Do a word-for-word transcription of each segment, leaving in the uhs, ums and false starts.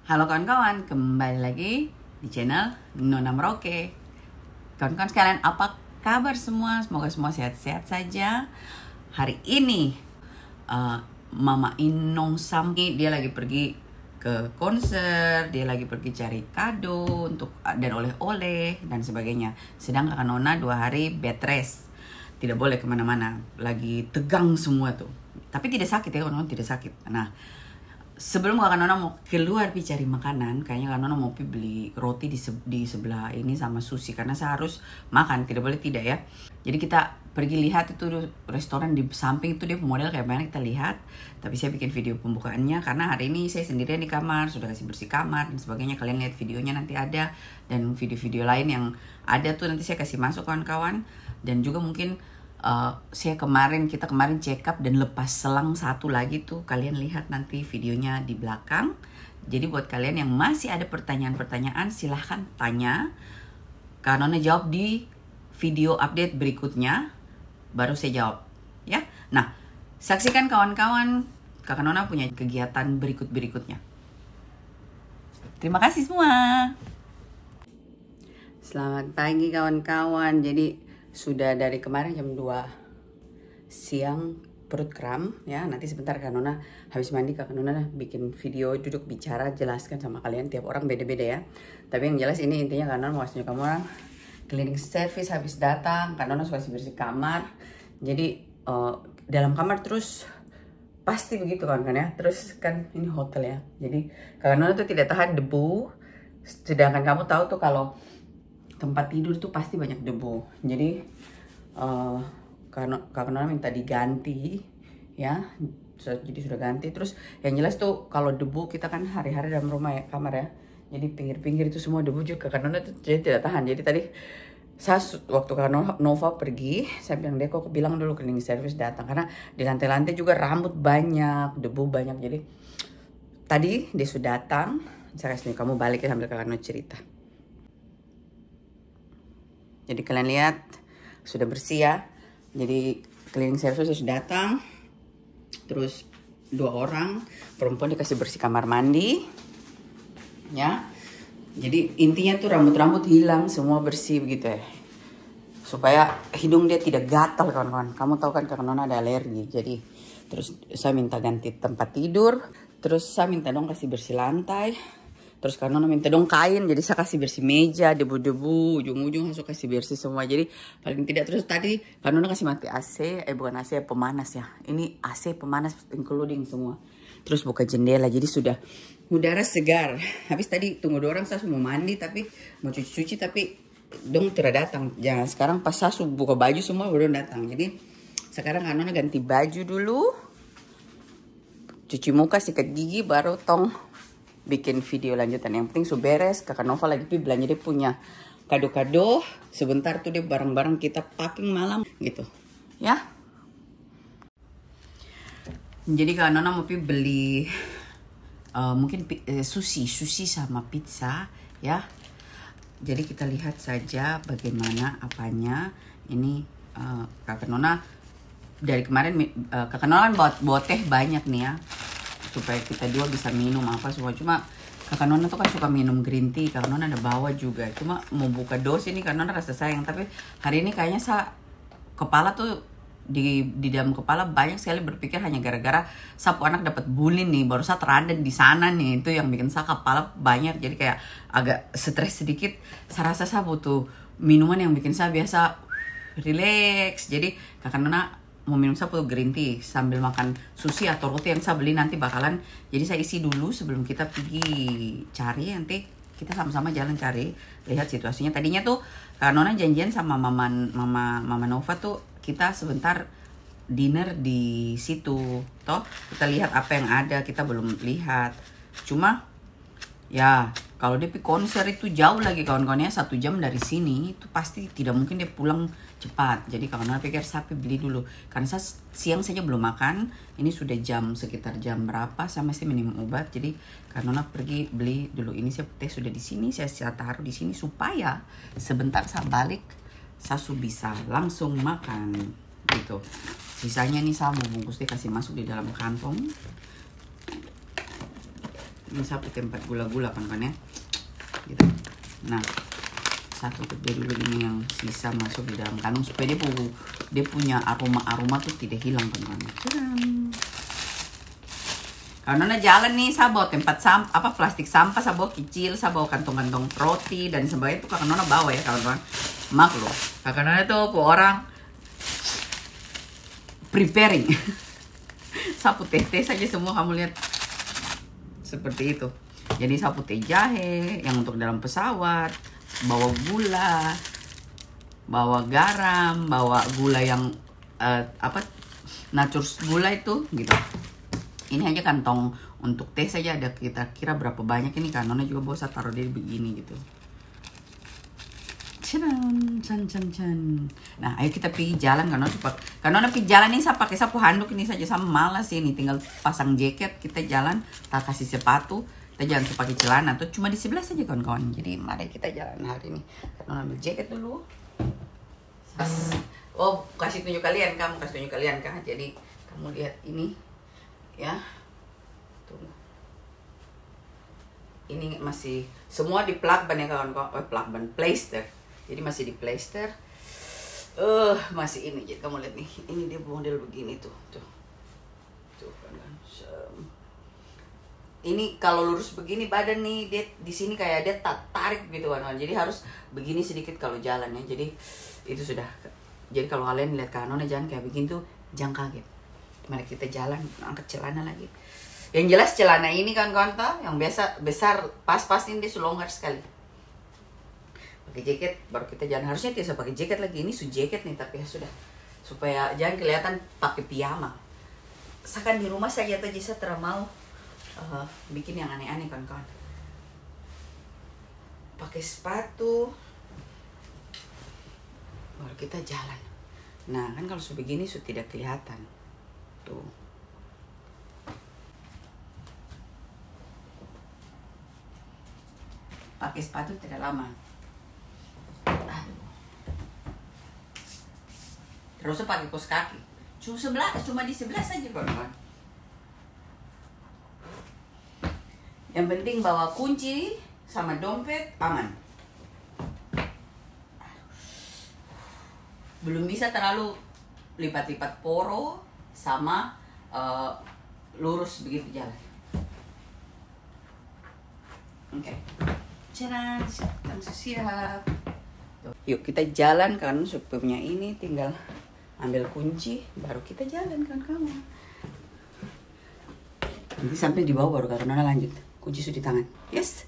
Halo kawan-kawan, kembali lagi di channel Nona Merauke. Kawan-kawan sekalian, apa kabar semua? Semoga semua sehat-sehat saja. Hari ini uh, Mama Inong Samki dia lagi pergi ke konser, dia lagi pergi cari kado untuk dan oleh-oleh dan sebagainya. Sedang kakak Nona dua hari bed rest, tidak boleh kemana-mana, lagi tegang semua tuh. Tapi tidak sakit ya kawan-kawan, tidak sakit. Nah, sebelum kakak Nona mau keluar pi cari makanan, kayaknya kakak Nona mau pi beli roti di, se di sebelah ini sama sushi, karena saya harus makan, tidak boleh tidak ya. Jadi kita pergi lihat itu restoran di samping itu, dia model kayak mana kita lihat. Tapi saya bikin video pembukaannya karena hari ini saya sendirian di kamar, sudah kasih bersih kamar dan sebagainya. Kalian lihat videonya nanti ada, dan video-video lain yang ada tuh nanti saya kasih masuk kawan-kawan. Dan juga mungkin Uh, saya kemarin, kita kemarin check up dan lepas selang satu lagi tuh. Kalian lihat nanti videonya di belakang. Jadi buat kalian yang masih ada pertanyaan-pertanyaan, silahkan tanya. Kak Nona jawab di video update berikutnya, baru saya jawab ya. Nah, saksikan kawan-kawan, Kak Nona punya kegiatan berikut-berikutnya. Terima kasih semua. Selamat pagi kawan-kawan. Jadi sudah dari kemarin jam dua siang perut kram ya. Nanti sebentar Kak Nona habis mandi, Kak Nona bikin video duduk bicara jelaskan sama kalian, tiap orang beda-beda ya. Tapi yang jelas ini intinya Kak Nona mau kasih kamu orang cleaning service habis datang. Kak Nona suka bersih kamar. Jadi uh, dalam kamar terus pasti begitu kan kan ya. Terus kan ini hotel ya. Jadi Kak Nona tuh tidak tahan debu. Sedangkan kamu tahu tuh kalau tempat tidur tuh pasti banyak debu. Jadi uh, Kak Nona minta diganti ya. Jadi sudah ganti. Terus yang jelas tuh kalau debu, kita kan hari-hari dalam rumah ya, kamar ya. Jadi pinggir-pinggir itu semua debu juga. Kak Nona tuh jadi tidak tahan. Jadi tadi saya waktu Kak Nova pergi, saya bilang dia kok bilang dulu cleaning service datang, karena di lantai-lantai juga rambut banyak, debu banyak. Jadi tadi dia sudah datang. Saya kasih kamu balik ya sambil Kak Nona cerita. Jadi kalian lihat sudah bersih ya. Jadi cleaning service sudah datang. Terus dua orang perempuan dikasih bersih kamar mandi. Ya. Jadi intinya tuh rambut-rambut hilang, semua bersih begitu ya. Supaya hidung dia tidak gatal kawan-kawan. Kamu tahu kan Kak Nona ada alergi. Jadi terus saya minta ganti tempat tidur. Terus saya minta dong kasih bersih lantai. Terus Kak Nona minta dong kain, jadi saya kasih bersih meja, debu-debu, ujung-ujung langsung kasih bersih semua. Jadi paling tidak, terus tadi Kak Nona kasih mati A C, eh bukan A C, pemanas ya. Ini A C pemanas including semua. Terus buka jendela, jadi sudah udara segar. Habis tadi tunggu dua orang, saya mau mandi, tapi mau cuci-cuci, tapi dong tidak datang. Jangan sekarang pas saya buka baju semua baru datang. Jadi sekarang Kak Nona ganti baju dulu, cuci muka, sikat gigi, baru tong bikin video lanjutan. Yang penting sudah beres. Kakak Nova lagi pi belanja, dia punya kado-kado. Sebentar tuh dia barang-barang kita packing malam gitu ya. Jadi Kak Nona mau pi beli uh, mungkin uh, sushi sushi sama pizza ya. Jadi kita lihat saja bagaimana apanya. Ini uh, Kakak Nona dari kemarin uh, Kakak Nona kan bawa, bawa teh banyak nih ya, supaya kita dua bisa minum apa semua. Cuma Kakak Nona tuh kan suka minum green tea, Kakak Nona ada bawa juga. Cuma mau buka dos ini Kakak Nona rasa sayang. Tapi hari ini kayaknya saya kepala tuh di di dalam kepala banyak sekali berpikir, hanya gara-gara sapu anak dapat bully nih, baru saya terada di sana nih. Itu yang bikin saya kepala banyak, jadi kayak agak stres sedikit. Saya rasa saya butuh minuman yang bikin saya biasa relax. Jadi Kakak Nona mau minum sapu green tea sambil makan sushi atau roti yang saya beli nanti bakalan. Jadi saya isi dulu sebelum kita pergi cari, nanti kita sama-sama jalan cari, lihat situasinya. Tadinya tuh Kak Nona janjian sama mama mama mama Nova tuh kita sebentar dinner di situ. Toh kita lihat apa yang ada, kita belum lihat. Cuma ya kalau dia pergi konser itu jauh lagi kawan-kawannya, satu jam dari sini, itu pasti tidak mungkin dia pulang cepat. Jadi Kak Nona pikir sapi beli dulu, karena saya siang saja belum makan. Ini sudah jam sekitar jam berapa, saya masih minum obat. Jadi Kak Nona pergi beli dulu. Ini saya teh sudah di sini, saya, saya taruh di sini supaya sebentar saya balik saya bisa langsung makan gitu. Sisanya nih saya mau bungkus, dia kasih masuk di dalam kantong. Ini sapu tempat gula-gula kan kan ya. Gitu. Nah, satu kedua dulu ini yang sisa masuk di dalam kandung supaya dia, pu dia punya aroma-aroma tuh tidak hilang kan kan. Kalau Nona jalan nih, saya bawa tempat sampah, apa plastik sampah, saya bawa kecil, saya bawa kantong-kantong roti dan sebagainya itu kakak Nona bawa ya kawan-kawan. Maaf loh, kakak Nona itu orang preparing. Sapu teh-teh saja semua kamu lihat seperti itu. Jadi sapu teh jahe yang untuk dalam pesawat, bawa gula, bawa garam, bawa gula yang uh, apa natural gula itu gitu. Ini aja kantong untuk teh saja ada kita kira berapa banyak ini kan. Nona juga bawa saya taruh dia begini gitu. Can, can, can, can. Nah, ayo kita pergi jalan kan Nona. Kan Nona pergi jalan ini saya pakai sapu handuk ini saja, sama malas ini tinggal pasang jaket, kita jalan, tak kasih sepatu, kita jalan pakai celana tuh cuma di sebelah saja kawan-kawan. Jadi mari kita jalan hari ini. Nona ambil jaket dulu. Oh, kasih tunjuk kalian, kamu kasih tunjuk kalian kan. Jadi kamu lihat ini. Ya, tunggu. Ini masih semua di plug ban ya kawan-kawan, oh, plug ban plaster. Jadi masih di plaster. Eh, uh, masih ini. Jadi kamu lihat nih, ini dia model begini tuh, tuh, tuh kan. Ini kalau lurus begini badan nih, dia di sini kayak dia tak tarik gitu kawan-kawan. Jadi harus begini sedikit kalau jalan ya. Jadi itu sudah. Jadi kalau kalian lihat kanonnya jangan kayak begini tuh, jangan kaget. Mari kita jalan, angkat celana lagi. Yang jelas celana ini kan kawan yang biasa besar pas-pas ini dia longgar sekali. Pakai jaket baru kita jalan. Harusnya tidak pakai jaket lagi, ini su jaket nih tapi ya sudah supaya jangan kelihatan pakai piyama. Seakan di rumah saja aja saya terlalu mau uh, bikin yang aneh-aneh kan kawan. Pakai sepatu baru kita jalan. Nah kan kalau su begini su tidak kelihatan. Tuh. Pakai sepatu tidak lama. Aduh. Terus pakai kaos kaki. Cuma sebelah, cuma di sebelah saja kawan-kawan. Yang penting bawa kunci sama dompet aman. Belum bisa terlalu lipat-lipat poro. Sama uh, lurus begitu jalan. Oke. Okay. Jalan, kita siap. Yuk kita jalan kan supirnya ini tinggal ambil kunci baru kita jalan kan kamu. Nanti sampai di bawah baru karena lanjut. Kunci sudah di tangan. Yes.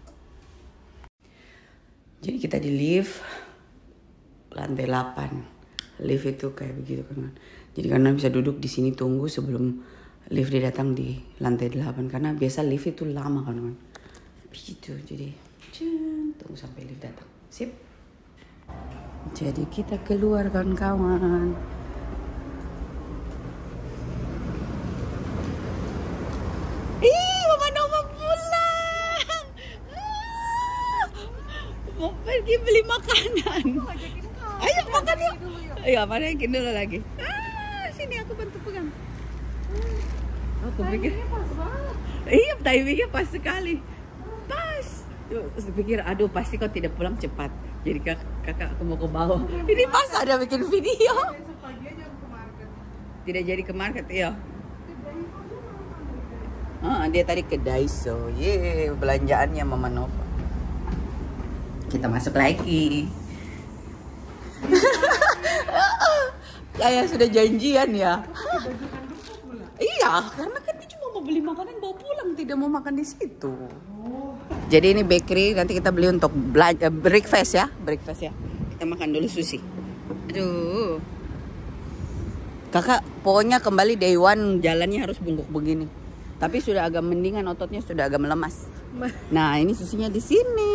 Jadi kita di lift lantai delapan. Lift itu kayak begitu kan. Jadi karena bisa duduk di sini tunggu sebelum lift dia datang di lantai delapan karena biasa lift itu lama kan. Begitu. Jadi tunggu sampai lift datang. Sip. Jadi kita keluar kawan-kawan. Ih, Mama Nova pulang. Mau pergi beli makanan. Ayo makan yuk. Ayo, manakin dulu lagi. Sini aku bantu pegang. Aku pikir iya timingnya pas sekali. Pas. Terus pikir aduh pasti kau tidak pulang cepat. Jadi kak, kakak aku mau ke bawah. Ini pas ada bikin video. Tidak jadi ke market ya. Ah, dia tadi ke Daiso. Ye, belanjaannya Mama Nova. Kita masuk lagi. Kayak sudah janjian ya. Iya, karena kan dia cuma mau beli makanan bawa pulang, tidak mau makan di situ. Jadi ini bakery, nanti kita beli untuk belanja breakfast ya, breakfast ya. Kita makan dulu sushi. Aduh. Kakak, pokoknya kembali day one jalannya harus bungkuk begini. Tapi sudah agak mendingan, ototnya sudah agak melemas. Nah, ini susinya di sini.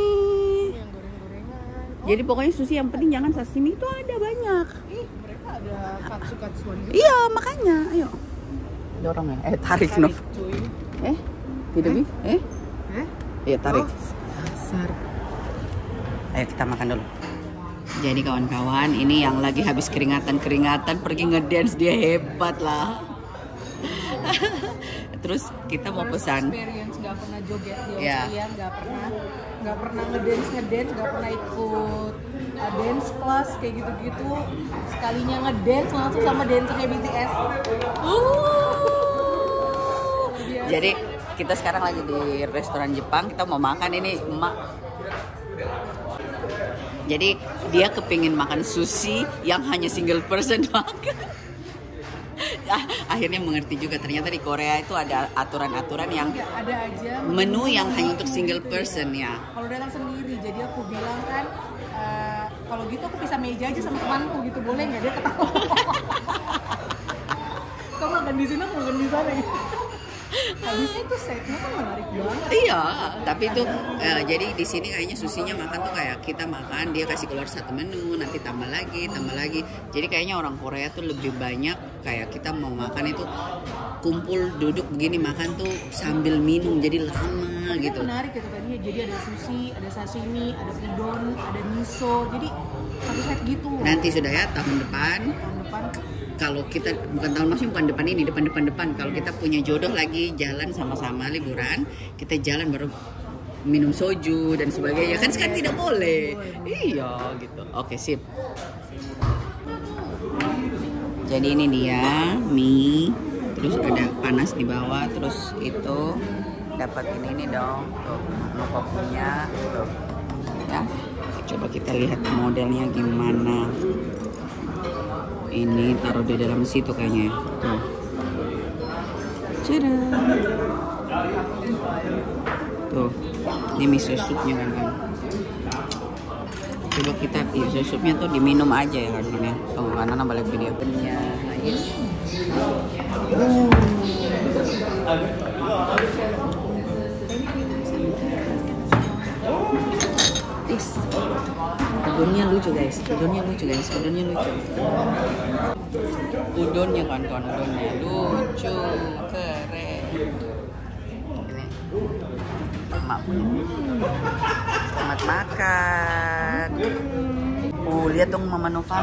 Jadi pokoknya sushi yang penting jangan sashimi itu ada banyak. Ih, mereka ada katsu-katsuan juga. Iya, makanya. Ayo. Dorong ya. Eh, tarik, Nov. Eh, tidak bi? Eh? Eh? Iya, tarik. Dasar. Ayo kita makan dulu. Jadi kawan-kawan, ini yang lagi habis keringatan-keringatan pergi ngedance, dia hebat lah. Terus kita mau pesan. Experience gak pernah joget di Iya. Australia, nggak pernah nggak pernah ngedance ngedance, nggak pernah ikut uh, dance class kayak gitu-gitu. Sekalinya ngedance langsung sama dancernya B T S. Dia- Jadi kita sekarang lagi di restoran Jepang, kita mau makan ini emak. Jadi dia kepingin makan sushi yang hanya single person makan. Ah, akhirnya mengerti juga ternyata di Korea itu ada aturan-aturan yang nggak ada aja menu yang hanya untuk single gitu ya. person ya. Kalau datang sendiri, jadi aku bilang kan, uh, kalau gitu aku bisa meja aja sama temanku gitu, boleh nggak? Dia ketawa. Kau makan di sini, aku makan di sana. Habisnya itu setnya kan menarik banget. Iya, tapi itu eh, jadi di sini kayaknya susinya makan tuh kayak kita makan dia kasih keluar satu menu, nanti tambah lagi, tambah lagi. Jadi kayaknya orang Korea tuh lebih banyak kayak kita mau makan itu kumpul duduk begini makan tuh sambil minum, jadi lama Tapi gitu. kan menarik gitu tadi. Jadi ada sushi, ada sashimi, ada udon, ada miso. Jadi satu set gitu. Nanti sudah ya tahun depan. Tahun depan Kalau kita bukan tahun maksudnya bukan depan ini, depan depan depan. Kalau kita punya jodoh lagi jalan sama-sama liburan, kita jalan baru minum soju dan sebagainya kan sekarang tidak boleh. Iya gitu. Oke sip. Jadi ini dia mie, terus ada panas di bawah, terus itu dapat ini nih dong, tuh lupa punya, tuh ya. Coba kita lihat modelnya gimana. Ini taruh di dalam situ kayaknya. Tuh. Cida. Tuh. Ini miso supnya kan kan. Coba kita miso supnya tuh diminum aja ya kan kan ya. Tunggu karena balik video punya. Yes. This. Udonnya lucu guys, udonnya lucu guys, udonnya lucu. Udonnya kan kan, udonnya lucu, keren. Ini, emak punya. Selamat makan. Oh lihat dong Mama Nova,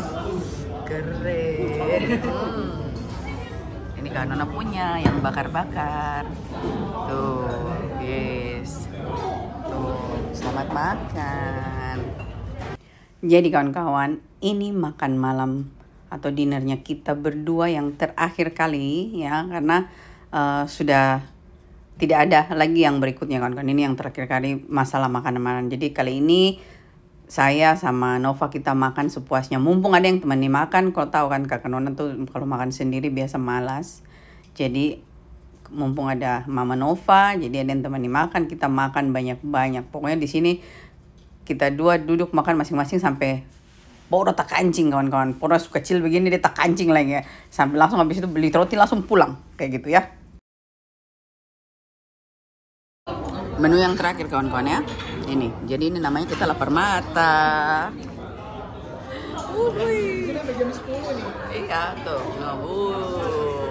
keren. Hmm. Ini kan Nona punya yang bakar-bakar. Tuh, yes. Tuh, selamat makan. Jadi kawan-kawan, ini makan malam atau dinernya kita berdua yang terakhir kali ya, karena uh, sudah tidak ada lagi yang berikutnya kawan-kawan. Ini yang terakhir kali masalah makanan-makanan. Jadi kali ini saya sama Nova kita makan sepuasnya. Mumpung ada yang temani makan, kalau tahu kan kakak Nona tuh kalau makan sendiri biasa malas. Jadi mumpung ada Mama Nova, jadi ada yang temani makan, kita makan banyak-banyak. Pokoknya di sini kita dua duduk makan masing-masing sampai Poro tak kancing kawan-kawan. Poro suka kecil begini dia tak kancing lagi ya. Sampai langsung habis itu beli roti langsung pulang kayak gitu ya. Menu yang terakhir kawan-kawan ya. Ini. Jadi ini namanya kita lapar mata. Wuhui. Ini sampai jam sepuluh nih. Iya tuh. Uh.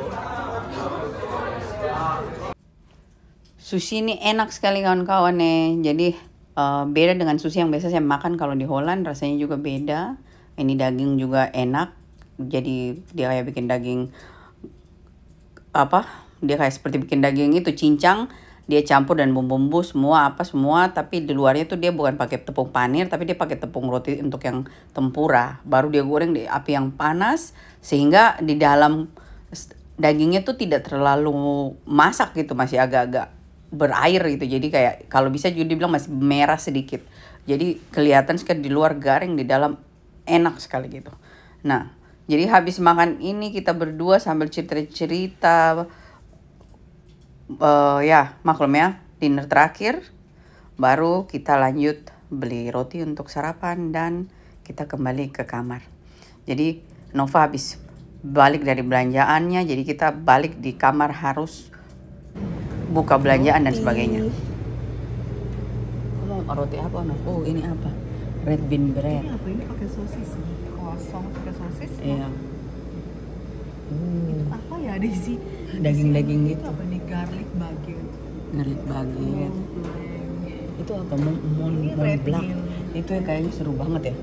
Sushi ini enak sekali kawan-kawan nih. Jadi Uh, beda dengan sushi yang biasa saya makan kalau di Holland, rasanya juga beda. Ini daging juga enak, jadi dia kayak bikin daging apa? Dia kayak seperti bikin daging itu cincang, dia campur dan bumbu-bumbu semua apa semua, tapi di luarnya tuh dia bukan pakai tepung panir, tapi dia pakai tepung roti untuk yang tempura. Baru dia goreng di api yang panas sehingga di dalam dagingnya tuh tidak terlalu masak gitu, masih agak-agak berair gitu, jadi kayak kalau bisa juga dibilang masih merah sedikit, jadi kelihatan sekali di luar garing, di dalam enak sekali gitu. Nah jadi habis makan ini kita berdua sambil cerita-cerita, uh, ya maklum ya dinner terakhir, baru kita lanjut beli roti untuk sarapan dan kita kembali ke kamar. Jadi Nova habis balik dari belanjaannya, jadi kita balik di kamar harus buka belanjaan dan sebagainya. Kamu roti apa? Oh ini apa? Red bean bread. Ini apa ini pakai sosis? Kosong pakai sosis? Iya. Itu apa ya ada isi? Daging-daging gitu. Apa nih garlic baguette? Garlic baguette. Itu apa? Mon mon Ini mon red black. bean. Itu ya kayaknya seru banget ya.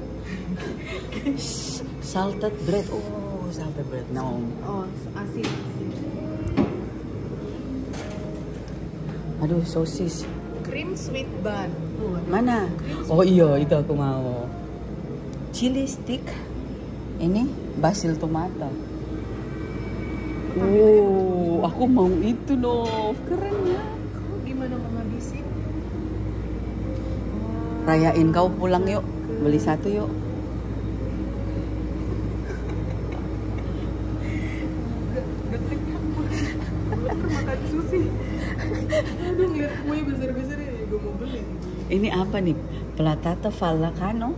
Salted bread. Oh salted bread. No. Oh asin. Aduh, sosis. Cream sweet bun. Oh, Mana? Oh iya, itu aku mau. Chili stick. Ini basil tomato. Oh, aku mau itu dong. Keren ya. Kamu gimana menghabisin? Rayain kau pulang yuk. Beli satu yuk. Gak kenyang gue makan sushi. Aduh ngeliat kue besar-besar ya, gue mau beli. Ini apa nih? Platata Vallecano.